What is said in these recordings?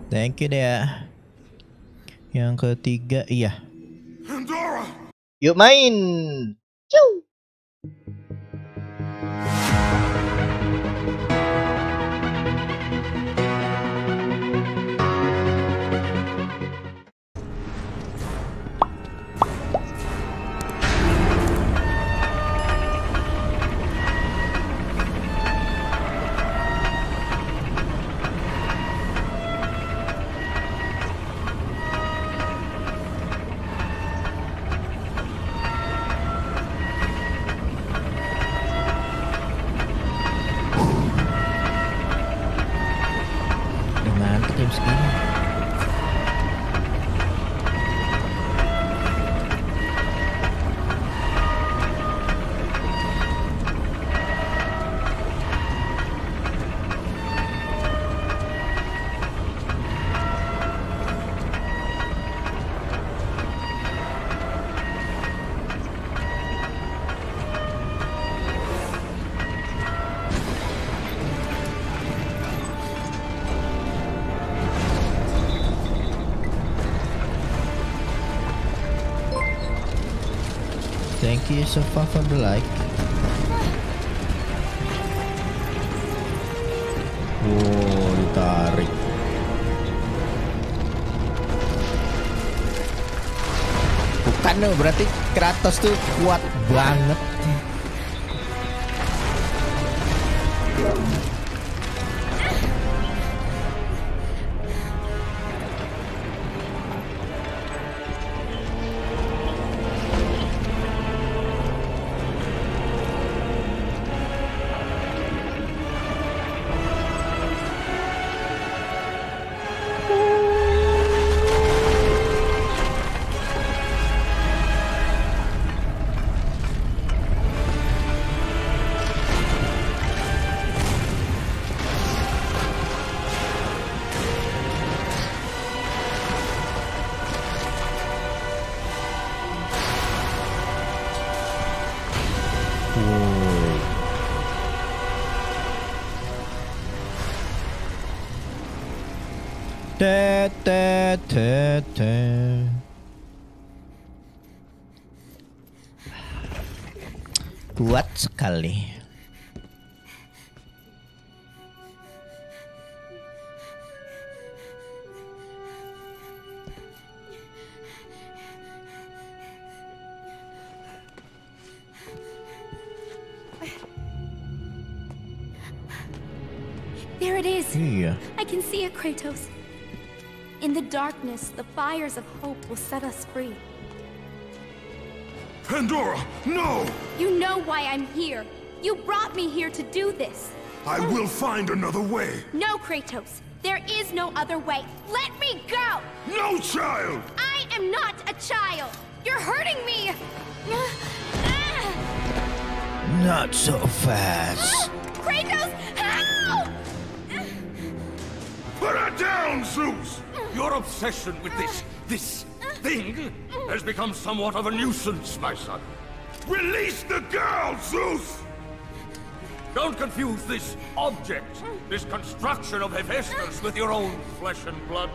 Thank you deh. Yang ketiga, iya. Pandora. Yuk main. Ciu. Thank you so far for the like. Wow, ditarik. Bukan loh, berarti Kratos tuh kuat banget. Kuat sekali. There it is. Iya. I can see it, Kratos. In the darkness, the fires of hope will set us free. Pandora, no! You know why I'm here. You brought me here to do this. I will find another way. No, Kratos. There is no other way. Let me go! No, child! I am not a child. You're hurting me. Not so fast. Kratos, help! Put her down, Zeus! Your obsession with this thing has become somewhat of a nuisance, my son. Release the girl, Zeus! Don't confuse this object, this construction of Hephaestus with your own flesh and blood.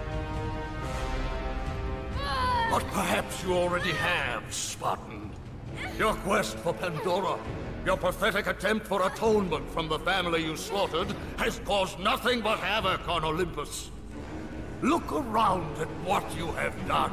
But perhaps you already have, Spartan. Your quest for Pandora, your pathetic attempt for atonement from the family you slaughtered, has caused nothing but havoc on Olympus. Look around at what you have done.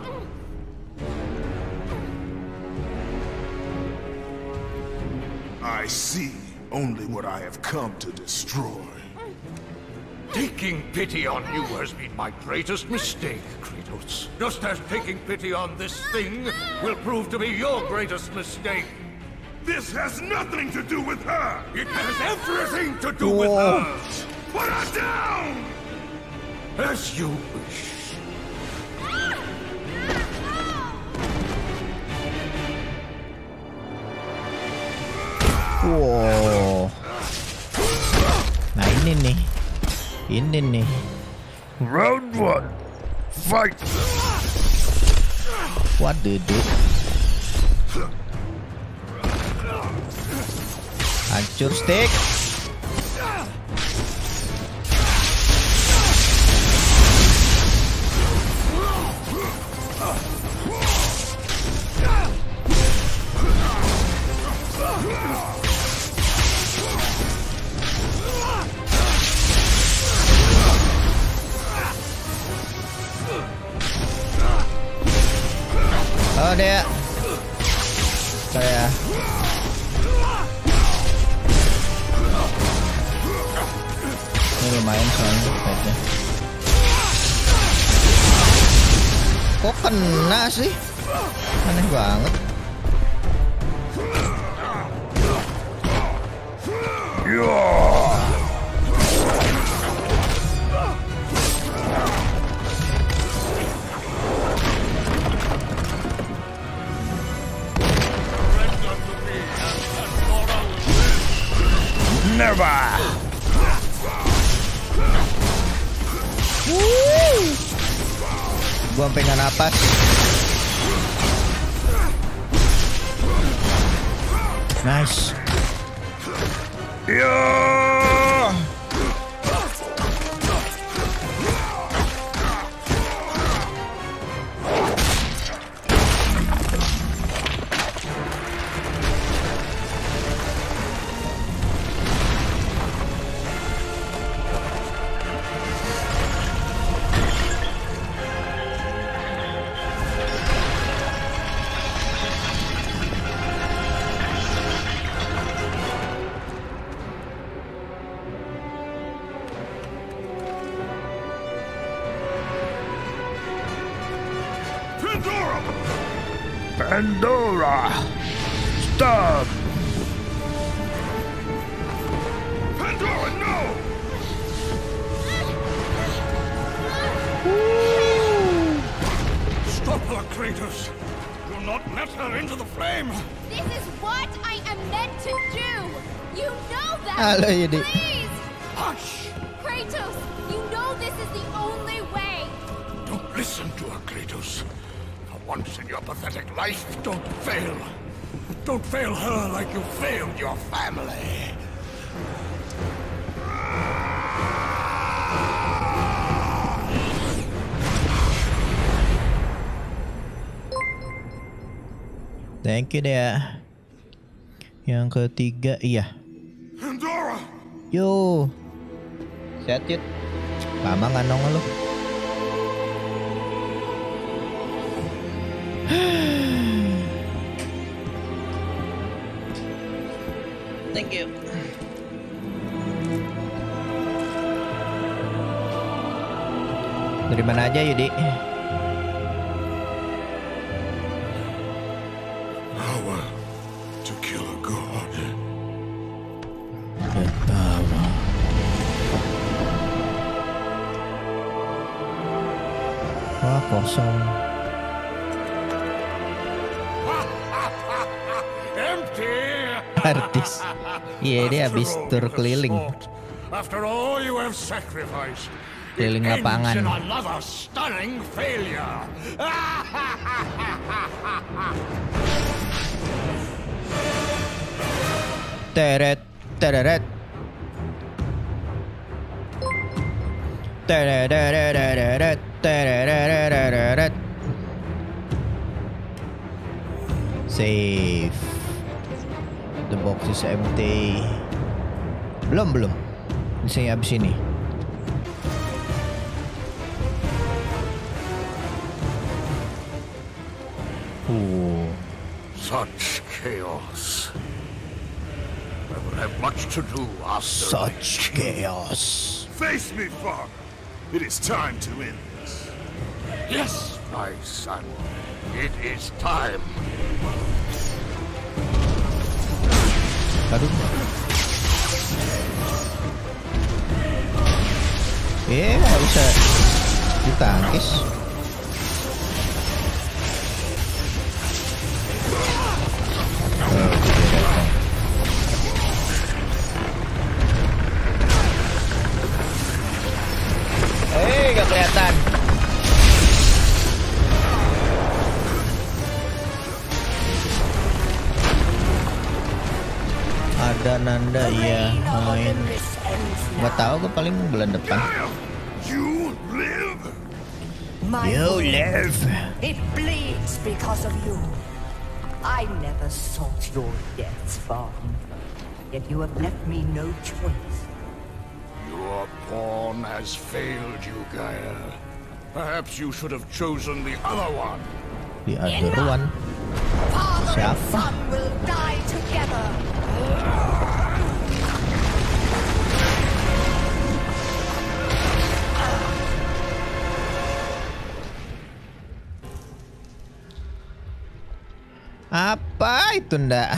I see only what I have come to destroy. Taking pity on you has been my greatest mistake, Kratos. Just as taking pity on this thing will prove to be your greatest mistake. This has nothing to do with her! It has everything to do with her! Put her down! As you wish. Wow. Nah ini nih. Round 1. Fight! What did it? Hancur stick. Oh dia kayak ini lumayan soalnya fight-nya. Kok kena sih? Aneh banget. Never. Gua sampai nggak napas. Nice. Pandora! Stop! Pandora, no! Stop her, Kratos! Do not let her into the flame! This is what I am meant to do! You know that! Halo, Yudi. Please! Hush! Kratos, you know this is the only way! Don't listen to her, Kratos. For once in your pathetic life, don't fail. Don't fail her like you failed your family. Thank you deh. Yang ketiga, iya. Pandora! Yo. Set it. Lama nggak nongol lu. Thank you. Dari mana aja Yudi? Power to kill a god. The power. Wah, kosong. Empty! Artis. Iya, dia habis tur keliling. After all you have sacrificed, Keliling it ends lapangan. in another stunning failure. Teret, tereret. Tereret, tereret. Save. The box is empty. Belum. Bisa habis ini. Such chaos. I will have much to do after. Such chaos. Face me, father. It is time to end this. Yes, my son. It is time. Aduh. Nggak bisa ditangkis. Nggak kelihatan. Ada Nanda ya main. Nggak tahu, gue paling bulan depan. You live? My You wound, live. it bleeds because of you. I never sought your death, Spartan. Yet you have left me no choice. Your pawn has failed you, Gaia. Perhaps you should have chosen the other one. The other one. Father and Siapa? son will die together. Apa itu ndak?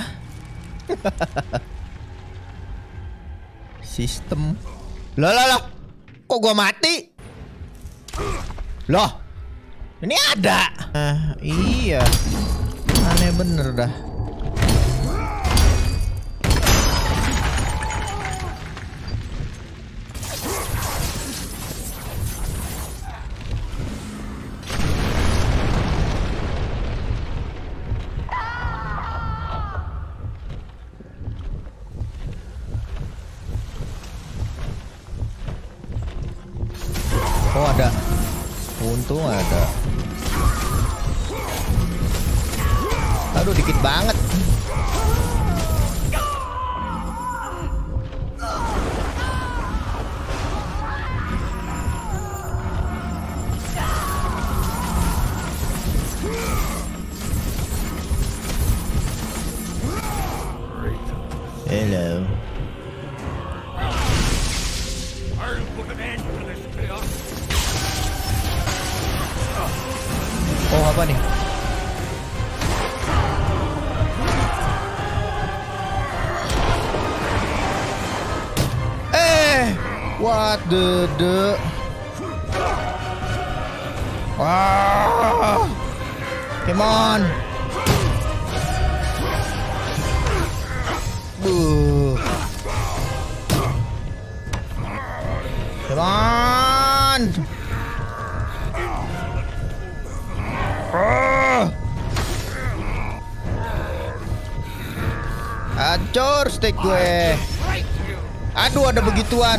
Sistem. Loh. Kok gua mati? Loh. Ini ada. Iya. Aneh bener dah. Oh ada. Untung ada. Aduh dikit banget. Hello. I'll put an end to this chaos. Oh apa nih? What the Wah, come on. Come on. Hancur stick gue. Aduh ada begituan.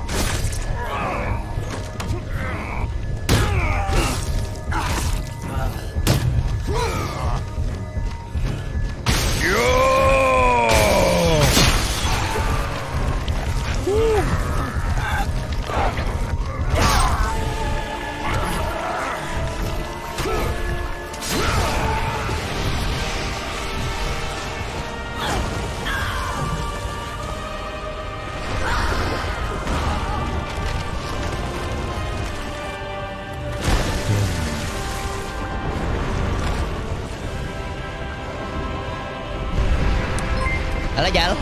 Alah jal.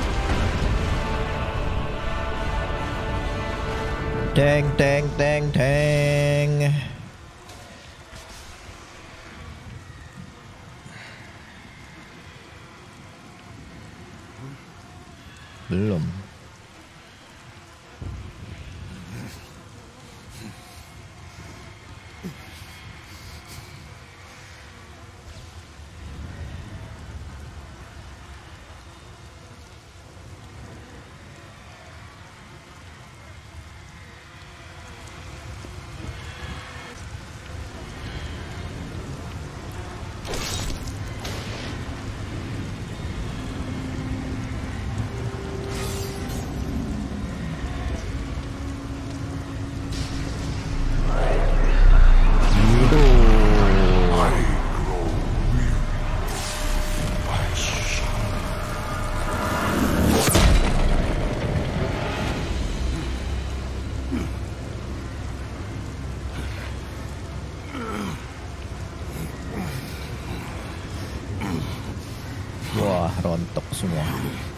Teng. Belum. Wah, rontok semua.